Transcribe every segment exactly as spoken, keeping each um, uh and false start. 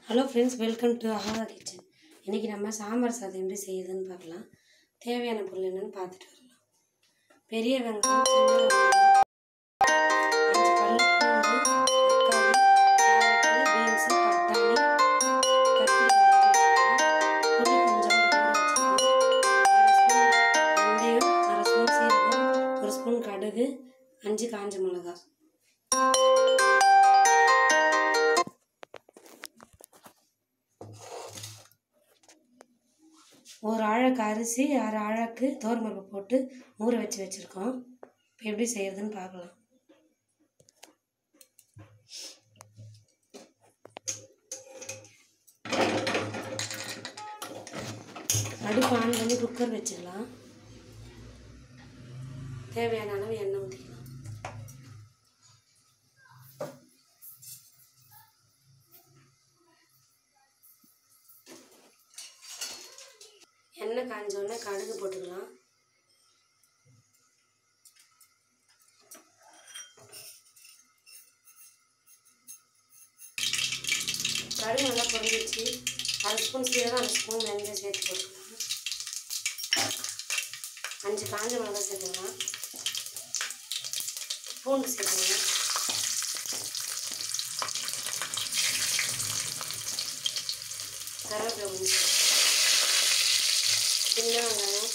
Hello friends, welcome to Aaha kitchen. இன்றைக்கி நம்ம சாம்பார் சாதம் எப்படி செய்யுதுன்னு பார்க்கலாம். தேவையான பொருள் என்னென்னு பார்த்துட்டு வரலாம். பெரிய வெங்காயம், சின்ன வெங்காயம், அஞ்சு பல் பூண்டு, தக்காளி, கேரட்டு, பீன்ஸு, பட்டாணி, கத்திரிக்காய், புளி கொஞ்சம் ஊற வச்சுக்கணும். அரை ஸ்பூன் வெந்தயம், அரை ஸ்பூன் சீரகம், ஒரு ஸ்பூன் கடுகு, அஞ்சு காஞ்ச மிளகாய். ஒரு ஆழக்கு அரிசி, அரை ஆழக்கு துவரம்பருப்பு போட்டு ஊற வச்சு வச்சுருக்கோம். இப்போ எப்படி செய்கிறதுன்னு பார்க்கலாம். அடுப்பு ஆன் பண்ணி குக்கர் வச்சுக்கலாம். தேவையான அளவு எண்ணெய் ஊற்றிக்கலாம். எண்ணெய் காஞ்சோடனே கடுகு போட்டுக்கலாம். கடுகு நல்லா பொரிஞ்சிச்சு. அரை ஸ்பூன் சீரகம், அரை ஸ்பூன் வெந்தயம் சேர்த்து போட்டுக்கலாம். அஞ்சு காஞ்ச மிளகாய் சேர்த்துக்கலாம். பூண்டு சேர்த்துக்கலாம். கருவேப்பிலை கொஞ்சம், சின்ன வெங்காயம்,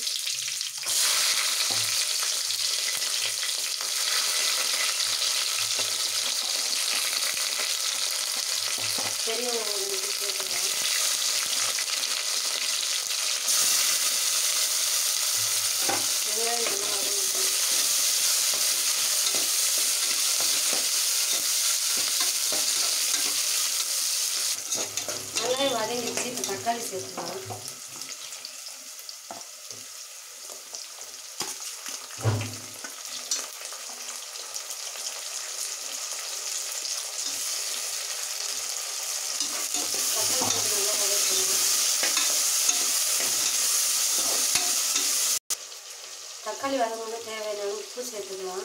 பெரிய வெங்காயம் சேர்த்துக்கலாம். வெங்காயம் நல்லா வதங்கி நல்லா வதங்கிடுச்சு. இப்போ தக்காளி சேர்த்துக்கலாம். தக்காளி வதங்கணும்னா தேவையான உப்பு சேர்த்துக்கலாம்.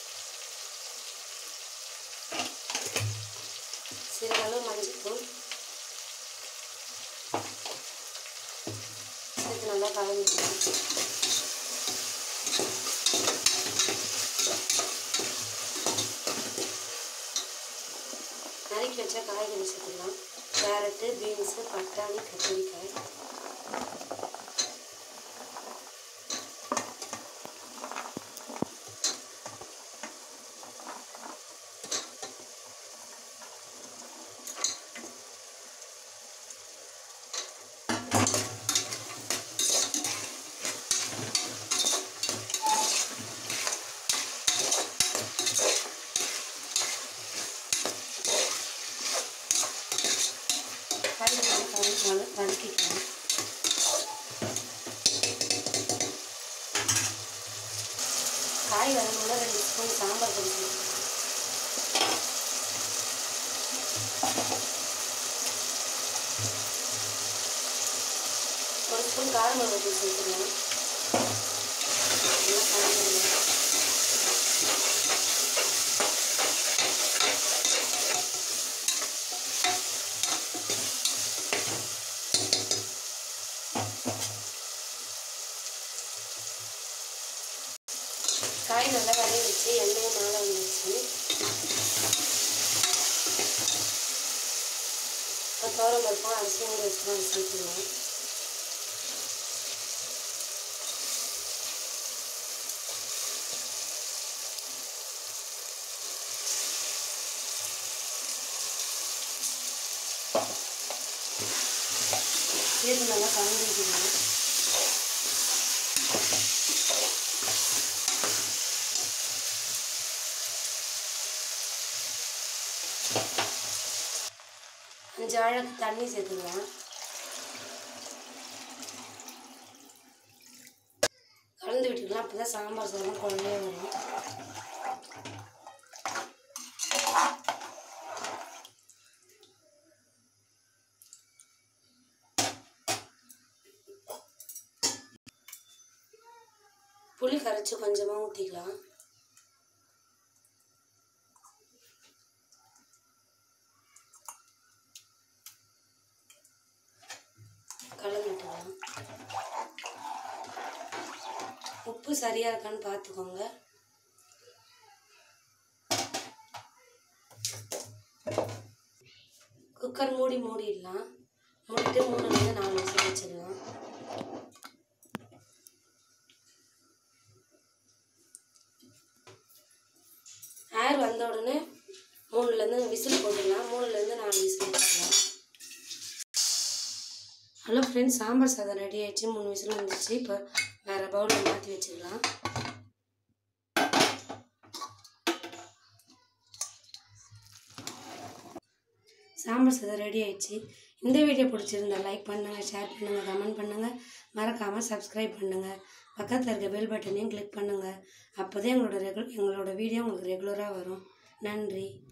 சிறிதளவு மஞ்சள் சேர்த்து நல்லா கலந்துக்கலாம். நறுக்கி வச்சா காய்கறி சேர்த்துக்கலாம். கேரட்டு, பீன்ஸு, பட்டாணி, கத்திரிக்காய். வதக்கிக்கலாம். காய் வரணும்னா ரெண்டு ஸ்பூன் சாம்பார் பொடி சேர்த்துக்கலாம். ஒரு ஸ்பூன் கார மிளகாய் தூள் சேர்த்துக்கலாம். காய் நல்லா வதங்கிடுச்சு. எண்ணெயும் மேலே வந்துடுச்சு. இப்போ துவரம்பருப்பும் அரிசி ஊற வச்சுக்கலாம். அது சேர்த்துக்கலாம். சேர்த்து நல்லா கலந்து விட்டுக்கலாம். அஞ்சு ஆழக்கு தண்ணி சேர்த்துக்கலாம். கலந்து விட்டுக்கலாம். அப்போ தான் சாம்பார் சாதம் குழம்பே வரும். புளி கரைச்சி கொஞ்சமாக ஊற்றிக்கலாம். உப்பு சரியாக இருக்கான்னு பார்த்துக்கோங்க. குக்கர் மூடி மூடிடலாம். மூடிட்டு மூணுலேருந்து நாலு விசில் வச்சிடலாம். ஏர் வந்த உடனே மூணுலேருந்து விசில் போட்டுடலாம். மூணுலேருந்து நாலு விசில் வச்சிடலாம். ஹலோ ஃப்ரெண்ட்ஸ், சாம்பார் சாதம் ரெடி ஆகிடுச்சு. மூணு விசில் வந்துச்சு. இப்போ வேறு பவுலில் மாற்றி வச்சிடலாம். சாம்பார் சாதம் ரெடி ஆகிடுச்சு. இந்த வீடியோ பிடிச்சிருந்தா லைக் பண்ணுங்கள், ஷேர் பண்ணுங்கள், கமெண்ட் பண்ணுங்கள். மறக்காமல் சப்ஸ்கிரைப் பண்ணுங்கள். பக்கத்தில் இருக்க பெல் பட்டனையும் கிளிக் பண்ணுங்கள். அப்போ தான் எங்களோட ரெகு எங்களோட வீடியோ உங்களுக்கு ரெகுலராக வரும். நன்றி.